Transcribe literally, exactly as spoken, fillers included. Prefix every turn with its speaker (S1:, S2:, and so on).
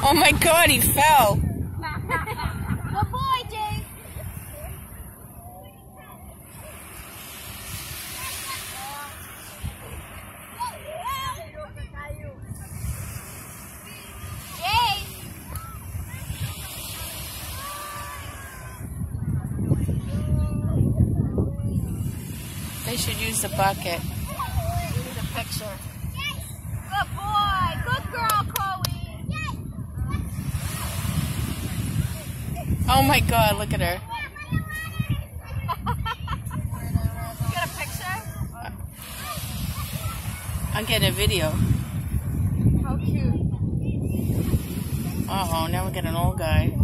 S1: Oh my God, he fell.
S2: Good boy, Jake. Jake.
S1: They should use the bucket.
S2: Need a picture. Good boy. Good girl, Chloe.
S1: Oh my God, look at her.
S2: Get a picture?
S1: I'm getting a video.
S2: How cute.
S1: Uh-oh, now we got an old guy.